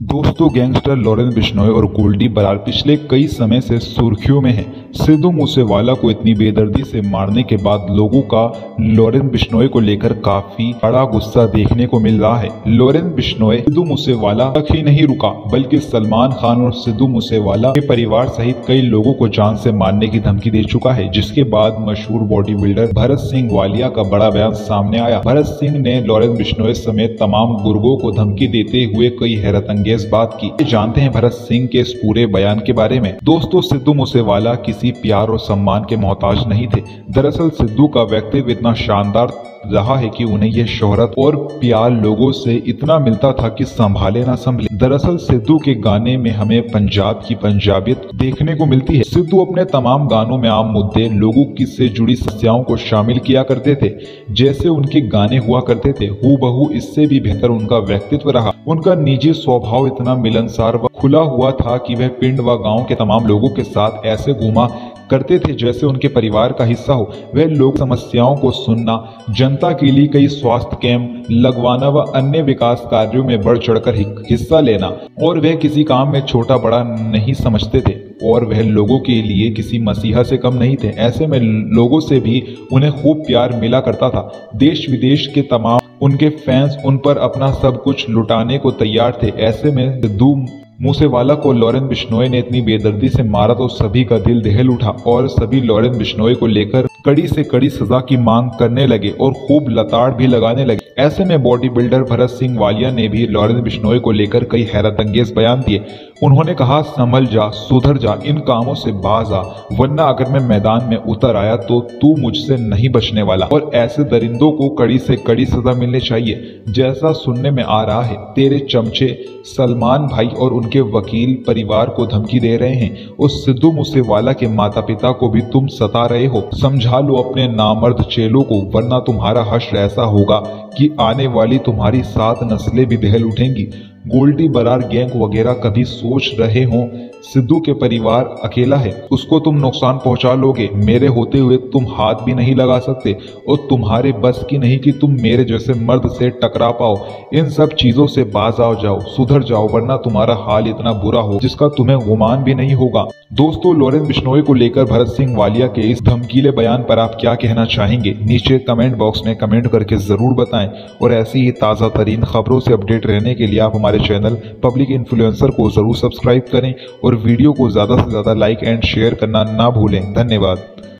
दोस्तों, gangster Lawrence Bishnoi और गोल्डी बरार पिछले कई समय से सुर्खियों में हैं। सिद्धू मूसेवाला को इतनी बेदर्दी से मारने के बाद लोगों का लॉरेंस बिश्नोई को लेकर काफी बड़ा गुस्सा देखने को मिल रहा है। लॉरेंस बिश्नोई सिद्धू मूसेवाला तक ही नहीं रुका, बल्कि सलमान खान और सिद्धू मूसेवाला के परिवार सहित कई लोगों को जान से मारने की धमकी दे चुका है, जिसके बाद मशहूर बॉडी बिल्डर भरत सिंह वालिया का बड़ा बयान सामने आया। भरत सिंह ने लॉरेंस बिश्नोई समेत तमाम गुर्गों को धमकी देते हुए कई हैरतअंगेज बात की। जानते हैं भरत सिंह के इस पूरे बयान के बारे में। दोस्तों, सिद्धू मूसेवाला किसी प्यार और सम्मान के मोहताज नहीं थे। दरअसल सिद्धू का व्यक्तित्व इतना शानदार रहा है कि उन्हें यह शोहरत और प्यार लोगों से इतना मिलता था कि संभाले ना संभले। दरअसल सिद्धू के गाने में हमें पंजाब की पंजाबियत देखने को मिलती है। सिद्धू अपने तमाम गानों में आम मुद्दे, लोगों की से जुड़ी समस्याओं को शामिल किया करते थे। जैसे उनके गाने हुआ करते थे, हूबहू इससे भी बेहतर उनका व्यक्तित्व रहा। उनका निजी स्वभाव इतना मिलनसार व खुला हुआ था कि वह पिंड व गांव के तमाम लोगों के साथ ऐसे घूमा करते थे जैसे उनके परिवार का हिस्सा हो। वह लोग समस्याओं को सुनना, जनता के लिए कई स्वास्थ्य कैंप लगवाना व अन्य विकास कार्यों में बढ़ चढ़कर हिस्सा लेना, और वह किसी काम में छोटा बड़ा नहीं समझते थे, और वह लोगों के लिए किसी मसीहा से कम नहीं थे। ऐसे में लोगों से भी उन्हें खूब प्यार मिला करता था। देश विदेश के तमाम उनके फैंस उन पर अपना सब कुछ लुटाने को तैयार थे। ऐसे में सिद्धू मूसेवाला को लॉरेंस बिश्नोई ने इतनी बेदर्दी से मारा तो सभी का दिल दहल उठा और सभी लॉरेंस बिश्नोई को लेकर कड़ी से कड़ी सजा की मांग करने लगे और खूब लताड़ भी लगाने लगे। ऐसे में बॉडी बिल्डर भरत सिंह वालिया ने भी लॉरेंस बिश्नोई को लेकर कई हैरतअंगेज बयान दिए। उन्होंने कहा, संभल जा, सुधर जा, इन कामों से बाज आ, वरना अगर मैं मैदान में उतर आया तो तू मुझसे नहीं बचने वाला, और ऐसे दरिंदों को कड़ी से कड़ी सजा मिलनी चाहिए। जैसा सुनने में आ रहा है, तेरे चमचे सलमान भाई और उनके वकील परिवार को धमकी दे रहे हैं। उस सिद्धू मूसेवाला के माता पिता को भी तुम सता रहे हो। समझा लो अपने नामर्द चेलों को, वरना तुम्हारा हश्र ऐसा होगा कि आने वाली तुम्हारी 7 नस्लें भी दहल उठेंगी। गोल्डी बरार गैंग वगैरह कभी सोच रहे हो सिद्धू के परिवार अकेला है, उसको तुम नुकसान पहुंचा लोगे। मेरे होते हुए तुम हाथ भी नहीं लगा सकते, और तुम्हारे बस की नहीं कि तुम मेरे जैसे मर्द से टकरा पाओ। इन सब चीजों से बाज आ जाओ, सुधर जाओ, वरना तुम्हारा हाल इतना बुरा हो जिसका तुम्हें गुमान भी नहीं होगा। दोस्तों, लॉरेंस बिश्नोई को लेकर भरत सिंह वालिया के इस धमकीले बयान पर आप क्या कहना चाहेंगे? नीचे कमेंट बॉक्स में कमेंट करके जरूर बताएं, और ऐसी ही ताज़ा तरीन खबरों से अपडेट रहने के लिए आप हमारे चैनल पब्लिक इन्फ्लुएंसर को जरूर सब्सक्राइब करें और वीडियो को ज़्यादा से ज़्यादा लाइक एंड शेयर करना ना भूलें। धन्यवाद।